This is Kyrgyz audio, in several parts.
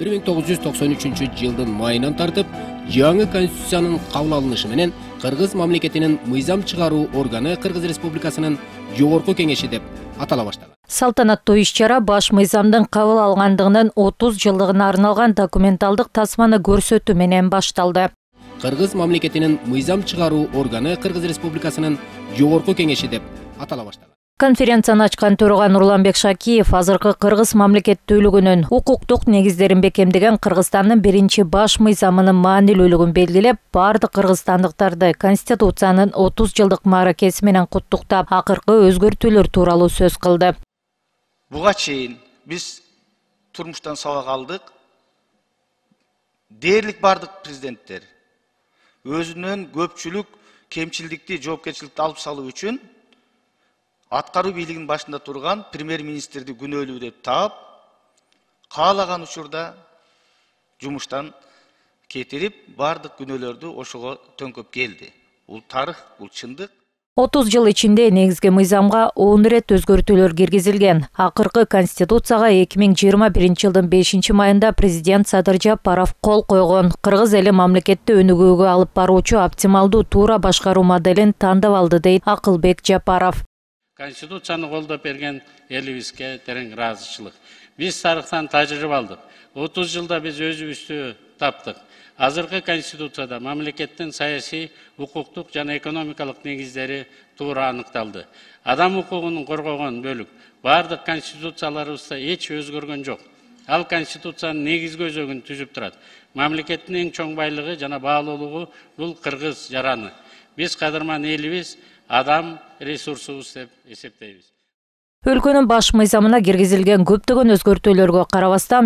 1993-жылдын майынан тартып, жаңы конституциянын кабыл алынышы менен Кыргыз мамлекетинин мыйзам чыгаруу органы Кыргыз Республикасынын Жогорку Кеңеши деп атала баштаган. Салтанаттуу иш-чара баш мыйзамдын кабыл алгандыгынын 30 жылдыгына арналган документалдык тасманы көрсөтүү менен башталды. Кыргыз мамлекетинин мыйзам чыгаруу органы Кыргыз Республикасынын Жогорку Кеңеши деп атала баштаган. Конференцияны ачкан төрага Нурланбек Шакиев азыркы Кыргыз мамлекеттүүлүгүнүн укуктук негиздерин бекемдеген Кыргызстандын биринчи баш мыйзамынын маанилүүлүгүн белгилеп, бардык кыргызстандыктарды Конституциянын 30 жылдык мааракеси менен куттуктап, акыркы өзгөртүүлөр тууралуу сөз кылды. Буга чейин биз турмуштан сабак алдык. Дээрлик бардык президенттер өзүнөн көпчүлүк кемчилдикти, жоопкерчиликти алып салуу үчүн аткаруу бийлигинин башында турган премьер-министрди күнөөлүү деп таап, каалаган учурда жумуштан кетирип, бардык күнөөлөрдү ошого төңкөп келди. Бул тарых, бул чындык. 30 жыл ичинде негизги мыйзамга 10 рет өзгөртүүлөр киргизилген. Акыркы конституцияга 2021 жылдын 5-майында президент Садыр Жапаров кол койгон. Кыргыз эли мамлекетти өнүгүүгө алып баруучу оптималдуу туура башкаруу моделин тандап алды дейт Акылбек Жапаров. Конституцияны колдоп берген элибизге терең ыраазычылык. Биз тарыхтан тажрыйба алдык. 30 жылда биз өзүбүздү таптык. Азыркы конституцияда мамлекеттин саясий, укуктук жана экономикалык негиздери туура аныкталды. Адам укугун коргогон бөлүк бардык конституцияларыбызда эч өзгөргөн жок. Ал конституциянын негизги өзөгүн түзүп турат. Мамлекеттин эң чоң байлыгы жана баалуулугу бул кыргыз жараны. Биз кадырман элибиз адам ресурсубуз деп эсептейбиз. Өлкөнүн баш мыйзамына киргизилген көптөгөн өзгөртүүлөргө карабастан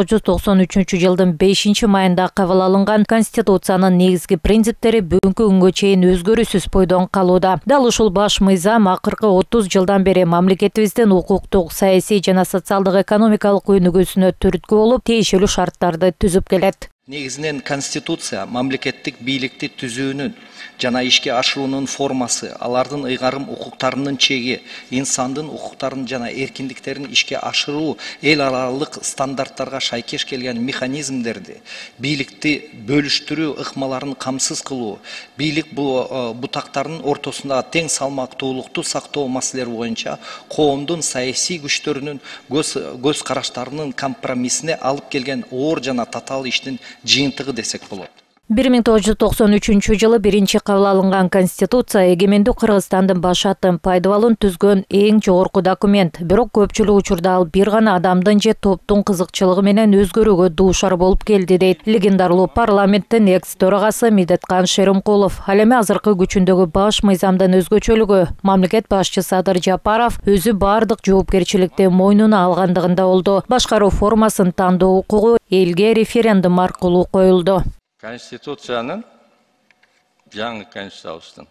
1993 жылдын 5-майында кабыл алынган Конституциянын негизги принциптери бүгүнкү күнгө чейин өзгөрүүсүз бойдон калууда. Дал ушул баш мыйзам акыркы 30 жылдан бери мамлекетибиздин укуктук, саясий жана социалдык экономикалык өнүгүүсүнө түрткү болуп, тиешелүү шарттарды түзүп келет. Негизинен Конституция мамлекеттик бийликти түзүүнүн жана ишке ашыруунун формасы, алардын ыйгарым укуктарынын чеги, инсандын укуктарын жана эркиндиктерин ишке ашыруу эл аралык стандарттарга шайкеш келген механизмдерди, бийликти бөлүштүрүү ыкмаларын камсыз кылуу, бийлик бутактарынын ортосунда тең салмактуулукту сактоо маселелери боюнча коомдун саясий күчтөрүнүн көз караштарынын компромиссине алып келген оор жана татаал иштин жыйынтыгы десек болот. 1993 жылы биринчи кабыл алынган Конституция эгемендүү Кыргызстандын башатын пайдалуулун түзгөн эң жогорку документ. Бирок көпчүлүк учурда ал бир гана адамдын же топтун кызыкчылыгы менен өзгөрүүгө дуушар болуп келди дейт легендарлуу парламенттин экс-төрагасы Медеткан Шеримкулов. Ал эми азыркы күчүндөгү баш мыйзамдын өзгөчөлүгү мамлекет башчы Садыр Жапаров өзү бардык жоопкерчиликти мойнуна алгандыгында болду. Башкаруу формасын тандоо укугу элге референдум аркылуу коюлду. Конституциянын жаңы конституциябыздын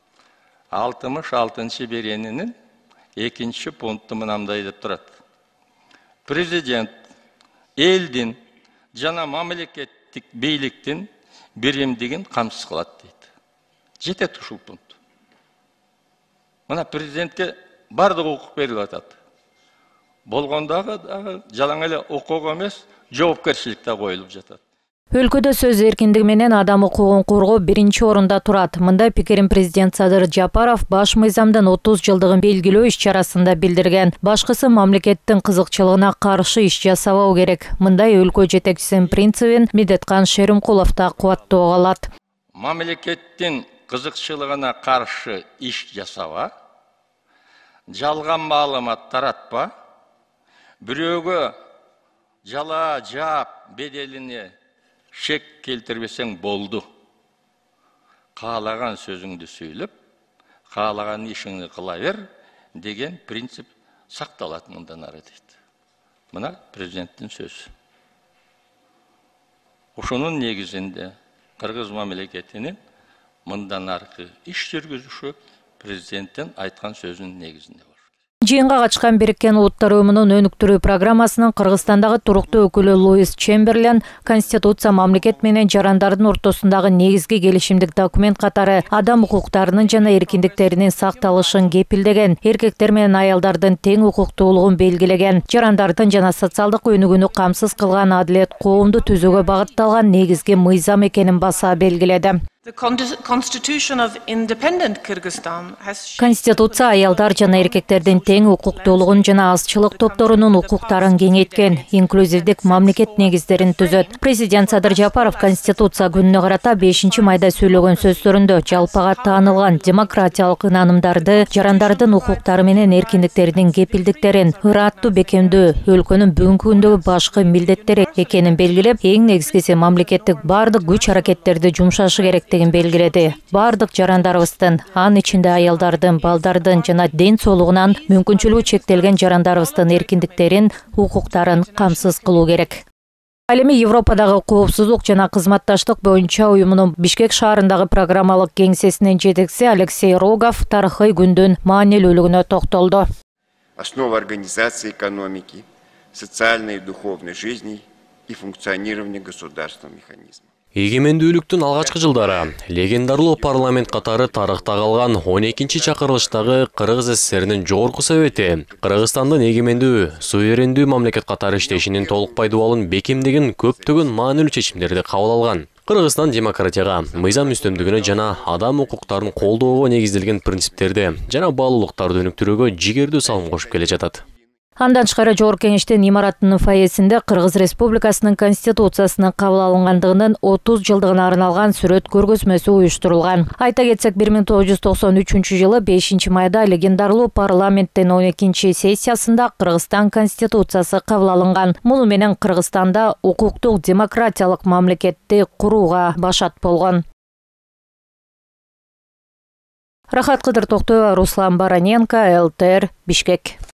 66 беренинин 2 пункту мынандай деп турат. Президент элдин жана мамлекеттик бийликтин биримдигин камсыз кылат дейт. Жетет ушул пункт. Мына президентке бардык укук берилип атат. Болгондагы жалаң эле укук эмес, жоопкерчилик да коюлуп жатат. Өлкөдө сөз эркиндиги менен адам укугун коргоо биринчи орунда турат. Мындай пикирин президент Садыр Жапаров баш мыйзамдын 30 жылдыгын белгилөө иш-чарасында билдирген. Башкысы мамлекеттин кызыкчылыгына каршы иш жасабоо керек. Мындай өлкө жетекчисинин принцибин Медеткан Шеримкулов да кубаттоо калат. Мамлекеттин кызыкчылыгына каршы иш жасаба, жалган маалымат таратпа, бирөөгө жала жаап беделине шек келтирбесең болду. Каалаган сөзүңдү сүйлөп, каалаган ишиңди кыла бер деген принцип сакталат мындан ары дейт. Мына президенттин сөзү. Ошонун негизинде Кыргыз мамлекетинин мындан аркы иш жүргүзүшү президенттин айткан сөзүнүн негизинде бар. Жыйынга катышкан Бириккен Улуттар Уюмунун өнүктүрүү программасынын Кыргызстандагы туруктуу өкүлү Луис Чемберлен Конституция мамлекет менен жарандардын ортосундагы негизги келишимдик документ катары адам укуктарынын жана эркиндиктеринин сакталышын кепилдеген, эркектер менен аялдардын тең укуктуулугун белгилеген, жарандардын жана социалдык өнүгүүнү камсыз кылган адилет коомду түзүүгө багытталган негизги мыйзам экенин баса белгиледи. Конституция аялдар жана эркектердин тең укуктуулугун жана азчылык топторунун укуктарын кеңейткен, инклюзивдик мамлекет негиздерин түзөт. Президент Садыр Жапаров Конституция күнүнө карата 5 майда сүйлөгөн сөздөрүндө жалпыга таанылган демократиялык ынанымдарды, жарандардын укуктары менен эркиндиктеринин кепилдиктерин ыраттуу бекемдөө өлкөнүн бүгүнкү күндөгү башкы милдеттери экенин белгилеп, эң негизгиси мамлекеттик бардык күч аракеттерди жумшашы керектигин белгиледи. Бардык жарандарыбыздын, анын ичинде аялдардын, балдардын жана ден соолугунан мүмкүнчүлүгү чектелген жарандарыбыздын эркиндиктерин, укуктарын камсыз кылуу керек. Ал эми Европадагы коопсуздук жана кызматташтык боюнча уюмунун Бишкек шаарындагы программалык кеңсесинин жетекчиси Алексей Рогов тарыхый күндүн маанилүүлүгүнө токтолду. Основа организации экономики, социальной и духовной жизни и функционирования государственного механизма. Эгемендүүлүктүн алгачкы жылдары легендарлуу парламент катары тарыхта калган 12-чи чакырылыштагы Кыргыз СССРнин жогорку совети Кыргызстандын эгемендүү, суверендүү мамлекет катары иштешинин толук пайдубалын бекемдеген көптөгөн маанилүү чечимдерди кабыл алган. Кыргызстан демократияга, мыйзам үстөмдүгүнө жана адам укуктарын колдоого негизделген принциптерди жана баалуулуктарды өнүктүрүүгө жигердүү салым кошуп келе жатат. Андан тышкары Жогорку кеңештин имаратынын фойесинде Кыргыз Республикасынын Конституциясынын кабыл алынгандыгынын 30 жылдыгына арналган сүрөт көргөзмөсү уюштурулган. Айта кетсек, 1993-жылы 5 майда легендарлуу парламенттин 12-чи сессиясында Кыргызстан Конституциясы кабыл алынган. Муну менен Кыргызстанда укуктук демократиялык мамлекетти курууга башат болгон. Рахат Кыдыр Токтоева, Руслан Бараненко, ЛТР, Бишкек.